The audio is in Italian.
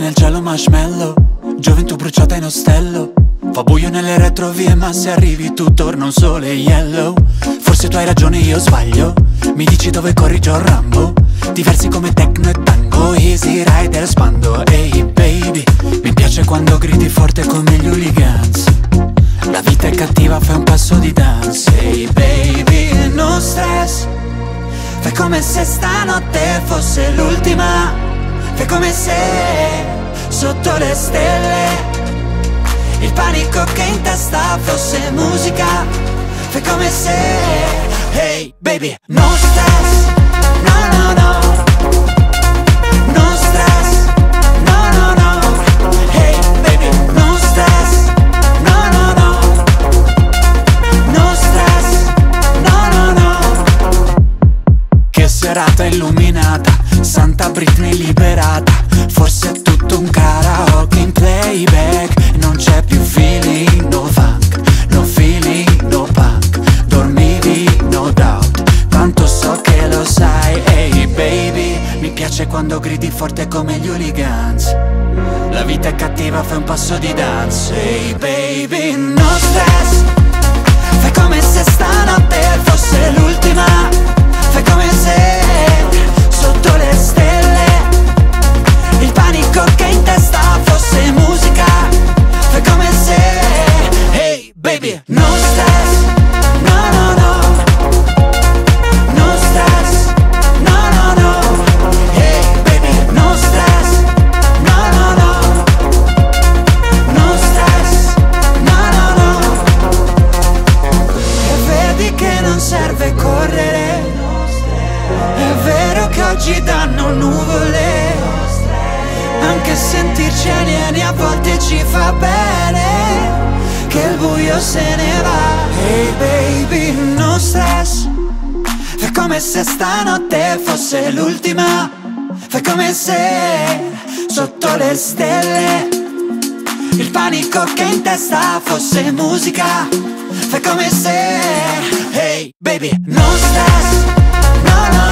nel cielo marshmallow, gioventù bruciata in ostello. Fa buio nelle retrovie ma se arrivi tu torna un sole yellow. Forse tu hai ragione, io sbaglio. Mi dici dove corri John Rambo. Diversi come techno e tango, Easy Rider spando. Ehi baby, mi piace quando gridi forte come gli hooligans. La vita è cattiva, fai un passo di dance. Ehi baby, no stress. Fai come se stanotte fosse l'ultima. Fai come se sotto le stelle il panico che in testa fosse musica. Fai come se, hey baby, no stress, no no no. No stress, no no no. Hey baby, no stress, no no no. No stress, no no no. Che serata illuminata, Santa Britney liberata. Forse è tutto un karaoke in playback. Non c'è più feeling, no funk, no feeling, no punk. Dormivi, no doubt, tanto so che lo sai. Ehi baby, mi piace quando gridi forte come gli hooligans. La vita è cattiva, fai un passo di dance. Ehi baby, no stress. Fai come se stanotte fosse l'ultima. Fai come se sotto le stelle il panico che in testa fosse musica. Fai come se, hey baby, no stress, no no no. No stress, no no no. Hey baby, no stress, no no no. No stress, no no no. E vedi che non serve correre. È vero che oggi danno nuvole. Anche sentirci alieni a volte ci fa bene. Che il buio se ne va. Hey baby, no stress. Fai come se stanotte fosse l'ultima. Fai come se sotto le stelle il panico che in testa fosse musica. Fai come se, hey baby, no stress, no no.